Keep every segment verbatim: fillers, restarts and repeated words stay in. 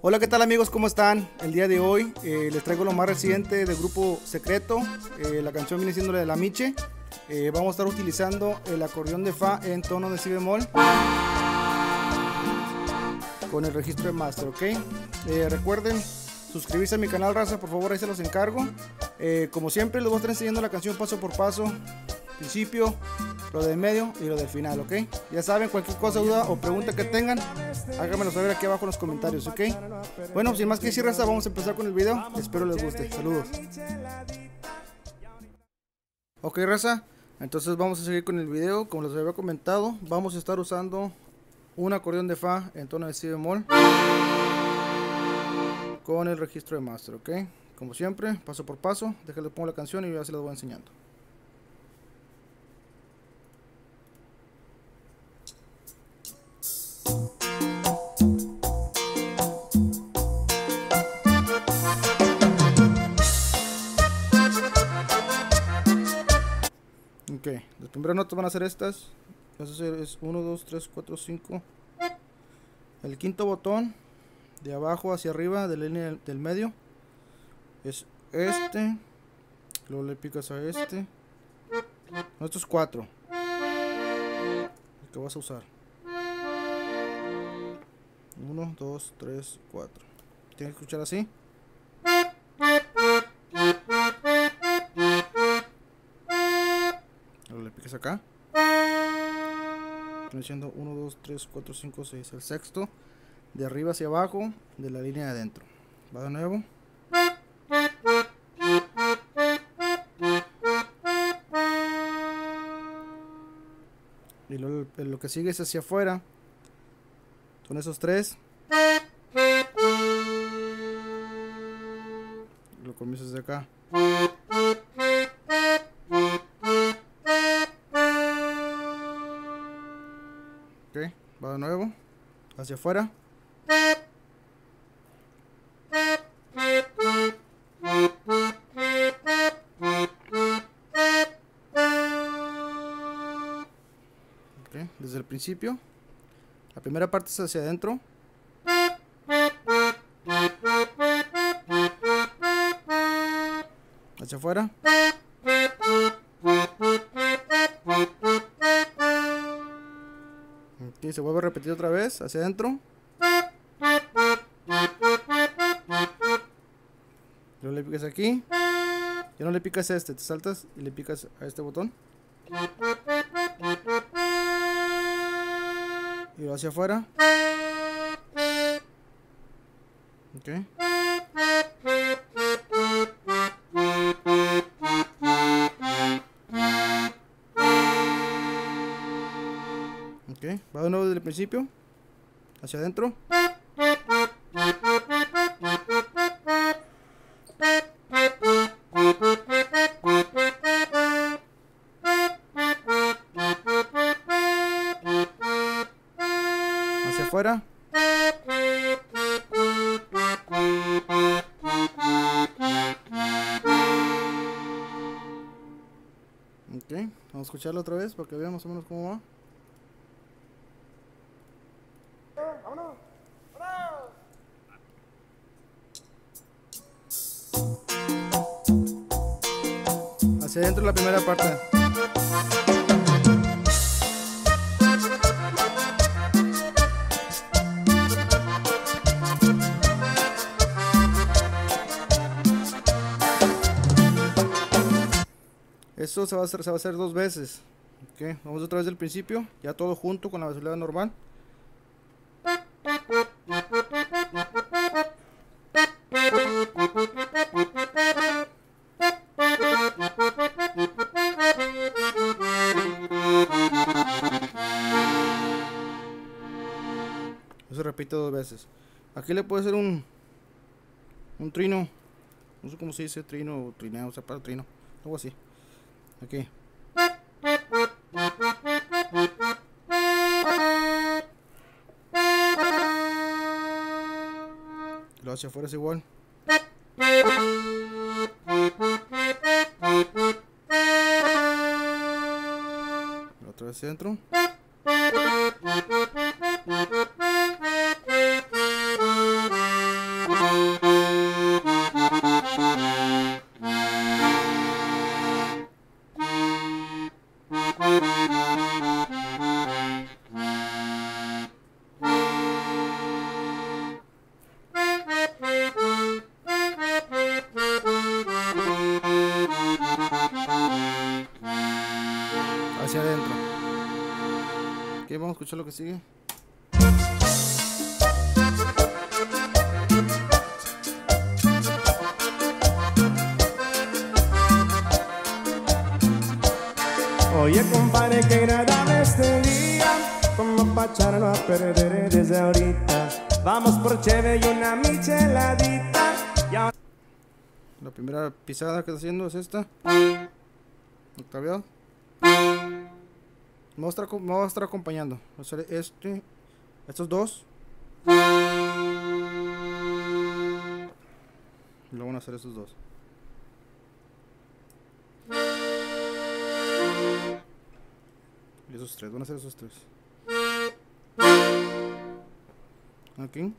Hola, ¿qué tal amigos? ¿Cómo están? El día de hoy eh, les traigo lo más reciente del grupo Secreto. eh, La canción viene siendo la de La Miche. eh, Vamos a estar utilizando el acordeón de Fa en tono de Si bemol con el registro de Master, ¿ok? Eh, recuerden suscribirse a mi canal, raza, por favor, ahí se los encargo. eh, Como siempre les voy a estar enseñando la canción paso por paso, principio, lo del medio y lo del final, ¿ok? Ya saben, cualquier cosa, duda o pregunta que tengan, háganmelo saber aquí abajo en los comentarios, ¿ok? Bueno, sin más que decir, raza, vamos a empezar con el video. Espero les guste. Saludos. Ok, raza, entonces vamos a seguir con el video. Como les había comentado, vamos a estar usando un acordeón de Fa en tono de Si bemol con el registro de Master, ¿ok? Como siempre, paso por paso. Déjenles pongo la canción y ya se las voy enseñando. Ok, las primeras notas van a ser estas. Es uno, dos, tres, cuatro, cinco. El quinto botón de abajo hacia arriba de la línea del medio es este. Luego le picas a este. No, estos cuatro el que vas a usar. uno, dos, tres, cuatro. Tienes que escuchar así. Luego le picas acá. Estoy diciendo uno, dos, tres, cuatro, cinco, seis. El sexto de arriba hacia abajo de la línea de adentro. Va de nuevo. Y lo, lo que sigue es hacia afuera. Son esos tres. Lo comienzas de acá. Ok, va de nuevo. Hacia afuera. Ok, desde el principio. La primera parte es hacia adentro. Hacia afuera. Ok, se vuelve a repetir otra vez. Hacia adentro. Luego le picas aquí. Ya no le picas a este, te saltas y le picas a este botón. Y lo hacia afuera. Ok. Ok, va de nuevo desde el principio. Hacia adentro. Hacia afuera. Ok, vamos a escucharlo otra vez para que vean más o menos cómo va. Hacia adentro la primera parte. Eso se va a hacer, se va a hacer dos veces. Ok, vamos otra vez del principio, ya todo junto con la velocidad normal. Eso se repite dos veces. Aquí le puede hacer un un trino, no sé cómo se dice, trino o trineo, o sea, para trino, algo así. Aquí. Lo hacia afuera es igual. Otra vez dentro. vamos a escuchar lo que sigue. Oye, compadre, qué agradable este día, como pa' echarlo a perder desde ahorita. Vamos por cheve y una micheladita. Y ahora... La primera pisada que está haciendo es esta. Octaviado. Me voy a estar, me voy a estar acompañando. Voy a hacer este, estos dos. Y luego van a hacer estos dos. Y esos tres, van a hacer esos tres. Aquí.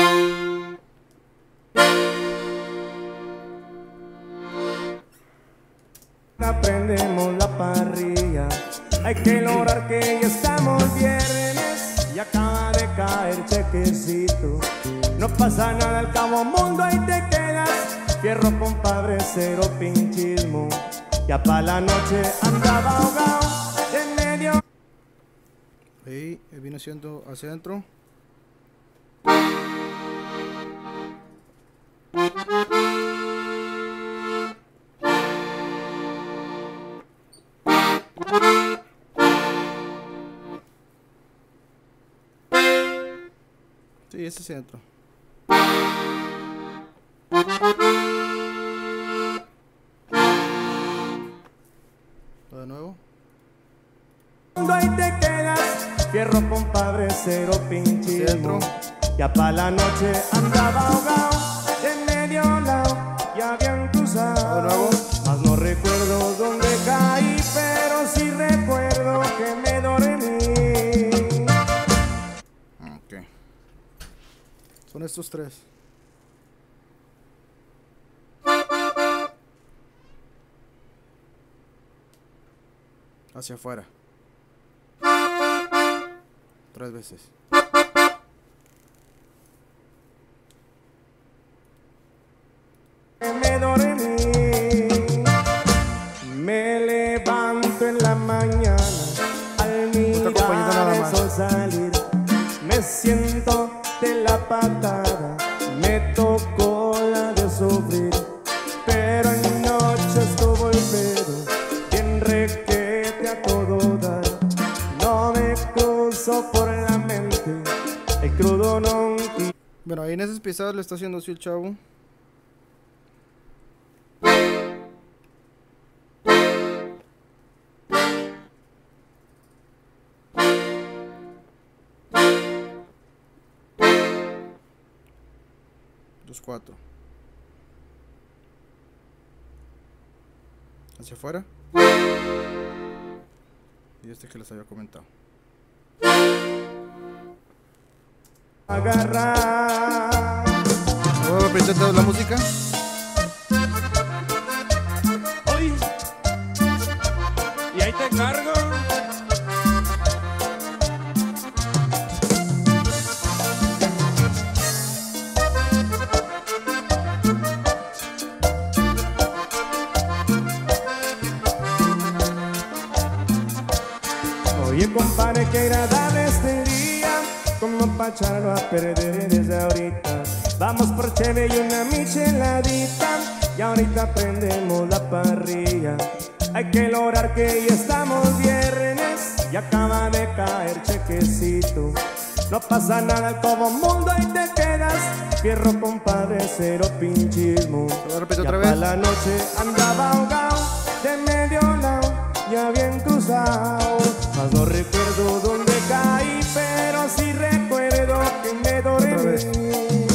Aprendemos la parrilla. Hay que lograr que ya estamos viernes y acaba de caer chequecito. No pasa nada, al cabo mundo ahí te quedas. Fierro, compadre, cero pinchismo. Ya pa' la noche andaba ahogado en medio. Ahí viene haciendo hacia adentro. Sí, ese centro. De nuevo. Ahí te quedas, fierro, compadre, cero pinchismo. Ya pa' la noche andaba ahogado en medio lado, ya habían cruzado. De nuevo. Mas no recuerdo dónde caí, pero sí recuerdo que me dormí. Ok. Son estos tres. Hacia afuera. Tres veces. Me dormí. Me levanto en la mañana al mirar el sol salir. Me siento de la patada, me tocó la de sufrir. Pero en noche estuvo el pedo, bien requete a todo dar. No me cruzó por la mente el crudo no. Bueno, ahí en esas pisadas le está haciendo así el chavo. Dos, cuatro. Hacia afuera. Y este que les había comentado. Agarrar. ¿Puedo presentar la música? Oye, y ahí te encargo. Oye, compadre, qué agradable este día, como pa' echarlo a perder desde ahorita. Vamos por cheve y una micheladita, y ahorita prendemos la parrilla. Hay que lograr que ya estamos viernes, y acaba de caer chequecito. No pasa nada, todo mundo ahí te quedas. Fierro, compadre, cero pinchismo. Lo repito Ya otra pa' vez. la noche andaba ahogado de medio lado, ya bien cruzado. Mas no recuerdo dónde caí, pero sí recuerdo que me dormí.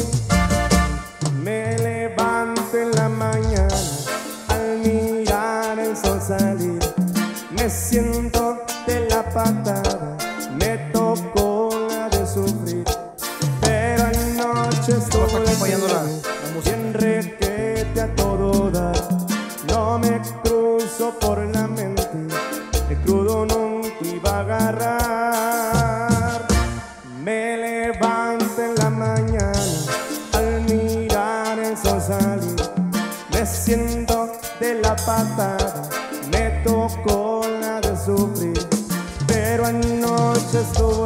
Me levanto en la mañana al mirar el sol salir. Me siento de la patada, me tocó la de sufrir. Pero anoche estuvo Está acompañando la, la música. bien requete a todo dar. No me cruzo por la mente, el crudo nunca iba a agarrar. Me levanto en la mañana al mirar el sol salir. Me siento de la patada, me tocó la de sufrir. Pero anoche estuvo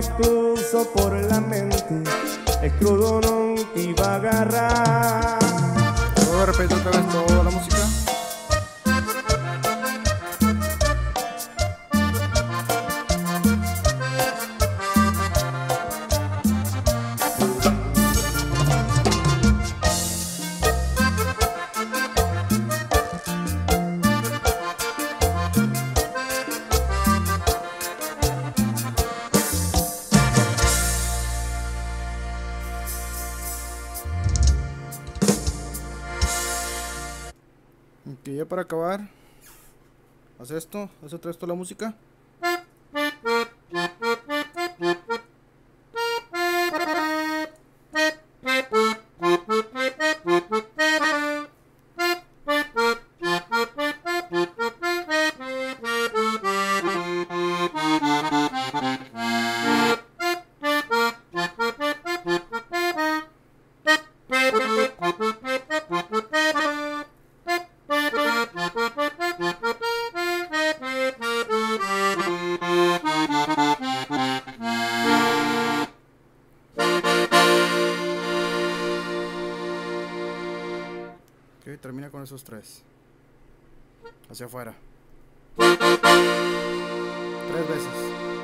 cruzó por la mente, el crudo nunca iba a agarrar. Luego repito otra vez toda la música. Que ya para acabar, haz esto, haz otra vez toda la música. Ok, termina con esos tres. Hacia afuera. Tres veces.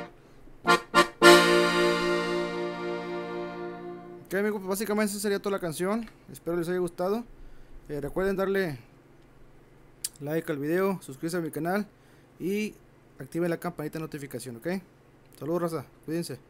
Ok, amigos, pues básicamente esa sería toda la canción. Espero les haya gustado. Eh, recuerden darle like al video, suscribirse a mi canal y activen la campanita de notificación, ok. Saludos, raza, cuídense.